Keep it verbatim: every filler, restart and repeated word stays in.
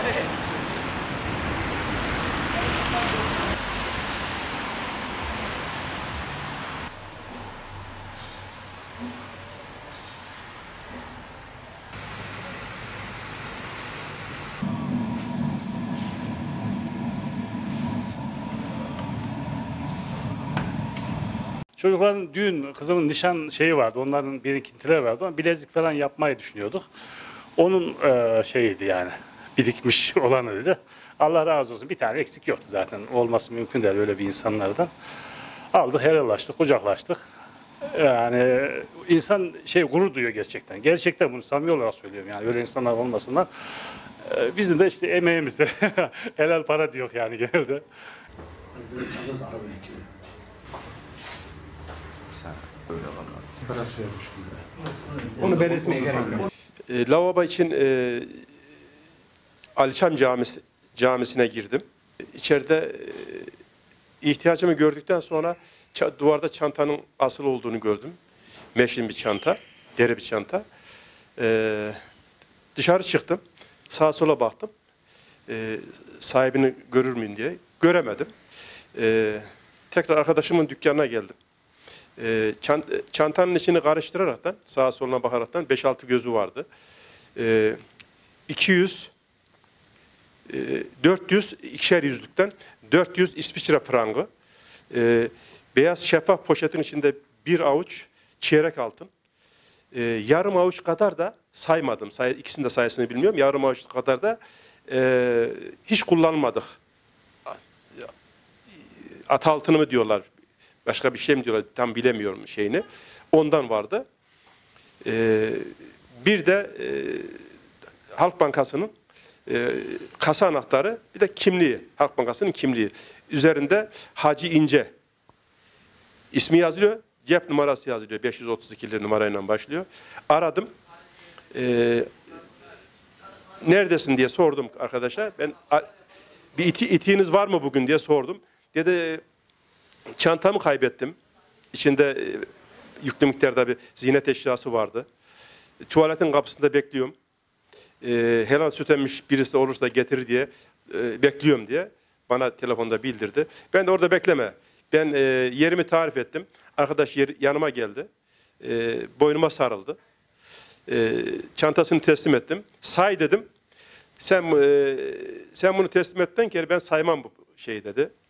Çocukların düğün, kızımın nişan şeyi vardı, onların birikintileri vardı ama bilezik falan yapmayı düşünüyorduk. Onun e, şeyiydi yani, birikmiş olanıydı. Allah razı olsun, bir tane eksik yoktu zaten, olması mümkün değil öyle bir insanlardan. Aldık, helallaştık, kucaklaştık. Yani insan şey gurur duyuyor gerçekten. Gerçekten bunu samimi olarak söylüyorum yani, öyle insanlar olmasınlar. E, bizim de işte emeğimizde helal para diyor yani genelde. Öyle valla. Parası vermiş bize. Onu belirtmeye gerek yok. E, lavabo için e, Alişan Camisi, Camisi'ne girdim. İçeride e, ihtiyacımı gördükten sonra ça, duvarda çantanın asıl olduğunu gördüm. Meşin bir çanta, deri bir çanta. E, dışarı çıktım. Sağa sola baktım. E, sahibini görür müyüm diye. Göremedim. E, tekrar arkadaşımın dükkanına geldim. E, çant, çantanın içini karıştıraraktan, sağa soluna bakaraktan beş altı gözü vardı. E, iki yüz, e, dört yüz ikişer yüzlükten dört yüz İsviçre frangı, e, beyaz şeffaf poşetin içinde bir avuç çeyrek altın, e, yarım avuç kadar da saymadım, say, ikisinin de sayısını bilmiyorum, yarım avuç kadar da e, hiç kullanmadık. At altını mı diyorlar? Başka bir şey mi diyorlar? Tam bilemiyorum şeyini. Ondan vardı. Ee, bir de e, Halk Bankası'nın e, kasa anahtarı, bir de kimliği. Halk Bankası'nın kimliği. Üzerinde Hacı İnce ismi yazılıyor. Cep numarası yazılıyor. beş yüz otuz ikili numarayla başlıyor. Aradım. Ee, neredesin diye sordum arkadaşa. Ben bir iti, itiğiniz var mı bugün diye sordum. Dedi, çantamı kaybettim. İçinde e, yüklü miktarda bir ziynet eşyası vardı. E, tuvaletin kapısında bekliyorum. E, helal süt emmiş birisi olursa getirir diye e, bekliyorum diye bana telefonda bildirdi. Ben de orada bekleme. Ben e, yerimi tarif ettim. Arkadaş yer, yanıma geldi. E, boynuma sarıldı. E, çantasını teslim ettim. Say dedim. Sen e, sen bunu teslim etten ki ben saymam bu şeyi dedi.